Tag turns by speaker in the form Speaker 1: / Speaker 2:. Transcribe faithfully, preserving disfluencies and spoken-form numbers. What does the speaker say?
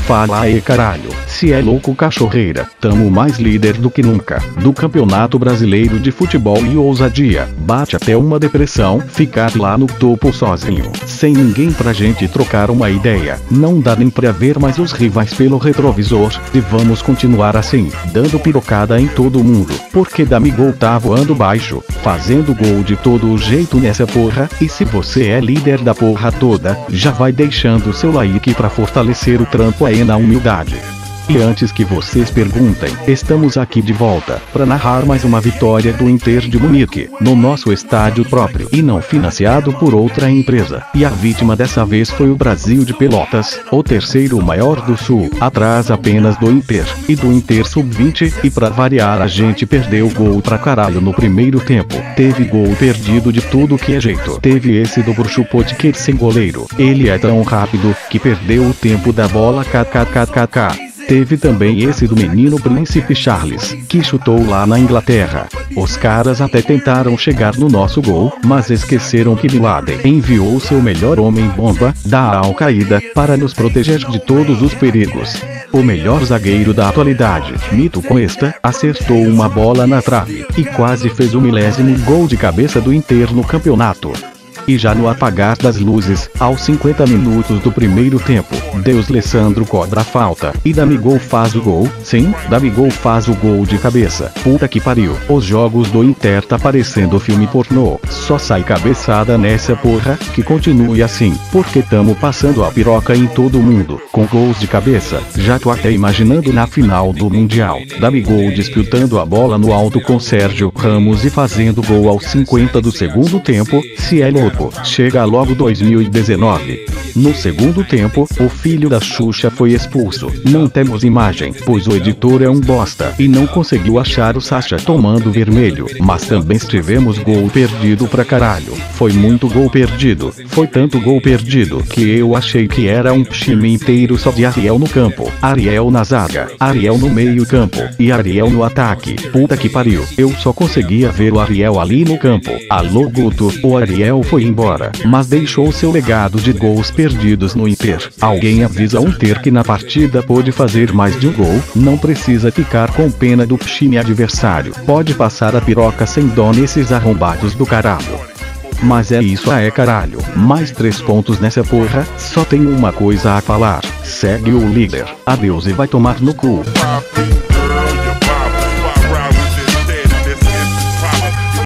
Speaker 1: Fala aí caralho, se é louco cachorreira, tamo mais líder do que nunca, do Campeonato Brasileiro de Futebol e ousadia, bate até uma depressão, ficar lá no topo sozinho, sem ninguém pra gente trocar uma ideia, não dá nem pra ver mais os rivais pelo retrovisor, e vamos continuar assim, dando pirocada em todo mundo, porque Damigol tá voando baixo, fazendo gol de todo jeito nessa porra, e se você é líder da porra toda, já vai deixando seu like pra fortalecer o trampo aí na humildade. E antes que vocês perguntem, estamos aqui de volta, para narrar mais uma vitória do Inter de Munique, no nosso estádio próprio e não financiado por outra empresa, e a vítima dessa vez foi o Brasil de Pelotas, o terceiro maior do sul, atrás apenas do Inter, e do Inter sub vinte, e pra variar a gente perdeu gol pra caralho no primeiro tempo, teve gol perdido de tudo que é jeito, teve esse do Bruxo Potker sem goleiro, ele é tão rápido, que perdeu o tempo da bola kkkkkk. Teve também esse do menino Príncipe Charles, que chutou lá na Inglaterra. Os caras até tentaram chegar no nosso gol, mas esqueceram que Bin Laden enviou seu melhor homem-bomba, da Al-Qaeda, para nos proteger de todos os perigos. O melhor zagueiro da atualidade, Mito Cuesta, acertou uma bola na trave, e quase fez o milésimo gol de cabeça do Inter no campeonato. E já no apagar das luzes, aos cinquenta minutos do primeiro tempo, Deus Lessandro cobra a falta, e Damigol faz o gol, sim, Damigol faz o gol de cabeça, puta que pariu, os jogos do Inter tá parecendo filme pornô, só sai cabeçada nessa porra, que continue assim, porque tamo passando a piroca em todo mundo, com gols de cabeça, já tô até imaginando na final do Mundial, Damigol disputando a bola no alto com Sérgio Ramos e fazendo gol aos cinquenta do segundo tempo, se é louco. Chega logo dois mil e dezenove. No segundo tempo, o filho da Xuxa foi expulso. Não temos imagem, pois o editor é um bosta e não conseguiu achar o Sacha tomando vermelho. Mas também tivemos gol perdido pra caralho. Foi muito gol perdido. Foi tanto gol perdido que eu achei que era um time inteiro só de Ariel no campo, Ariel na zaga, Ariel no meio campo e Ariel no ataque. Puta que pariu. Eu só conseguia ver o Ariel ali no campo. Alô Guto, o Ariel foi embora, mas deixou seu legado de gols perdidos no Inter. Alguém avisa o Inter que na partida pode fazer mais de um gol, não precisa ficar com pena do time adversário, pode passar a piroca sem dó nesses arrombados do caralho. Mas é isso aí caralho, mais três pontos nessa porra, só tenho uma coisa a falar, segue o líder, adeus e vai tomar no cu.